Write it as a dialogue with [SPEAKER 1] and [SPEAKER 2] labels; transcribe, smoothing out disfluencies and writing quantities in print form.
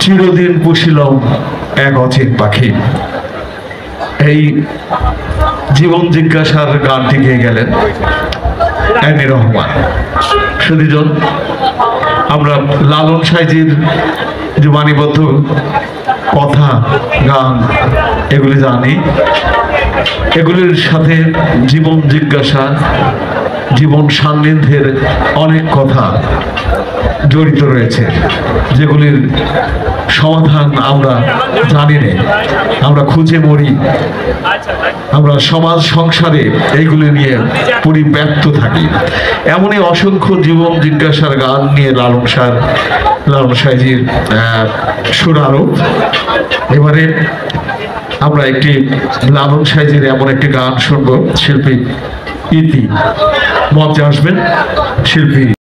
[SPEAKER 1] চিরদিন পুষিলাম এক অচিন পাখি। এই জীবন জিজ্ঞাসার গানটি গেয়ে গেলেন এনি রহমান। সুধীজন, আমরা লালন সাইজির জীবনীবদ্ধ কথা গান এগুলি জানি, এগুলির সাথে জীবন জিজ্ঞাসা, জীবন সান্নিধ্যের অনেক কথা জড়িত রয়েছে, যেগুলির সমাধান আমরা জানি না, আমরা খুঁজে মরি, আমরা সমাজ সংসারে এইগুলি নিয়ে পরিব্যক্ত থাকি। এমনই অসংখ্য জীবন জিজ্ঞাসার গান নিয়ে লালন সাইজির সুরারোপ। এবারে আমরা একটি লালন সাইজির এমন একটি গান শুনবো, শিল্পী ইতি মঞ্চে আসবেন। শিল্পী